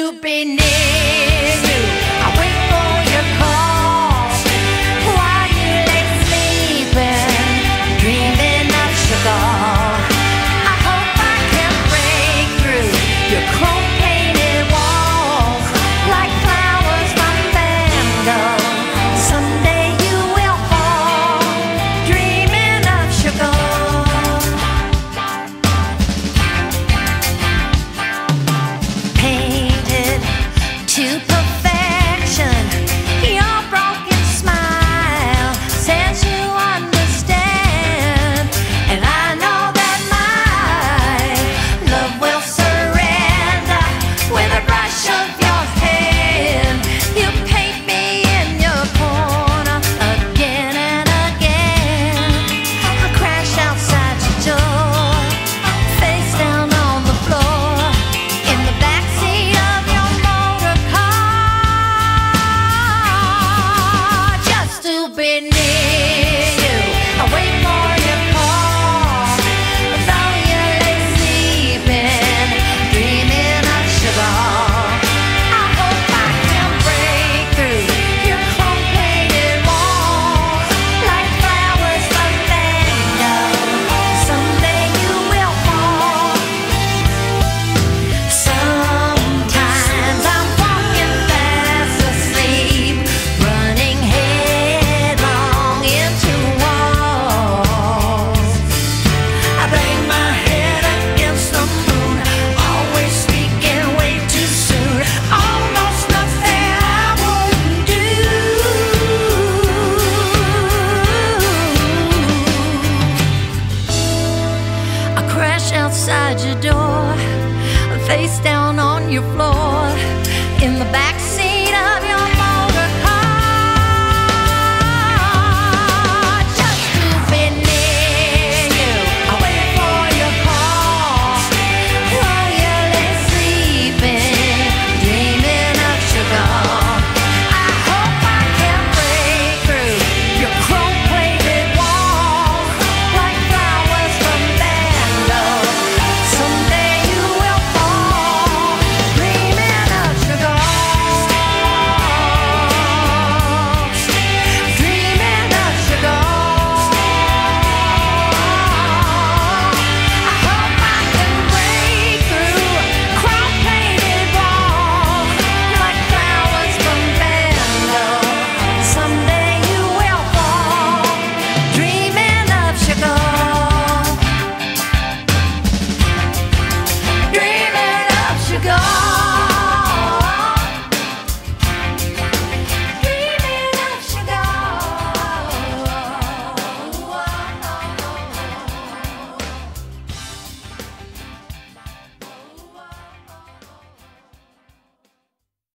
to be near you. I wait for your call while you lay sleeping, dreaming of sugar. I hope I can break through your chrome-painted walls like flowers from Vandal. Someday you will fall, dreaming of sugar. To perfection, your broken smile says you understand, and I know that my love will surrender with a brush of your hand. You paint me in your corner again and again. I crash outside your door, face down on the floor in the backseat of your motor be near you. I wait for your call, though you lay sleeping, dreaming of sugar. I hope I can break through your chrome-painted walls like flowers from Vandal. Someday you will fall. Sometimes I'm walking fast asleep, running into walls. I bang my head against the moon, always speaking way too soon. Almost nothing I wouldn't do. I crash outside your door, face down on your floor in the backseat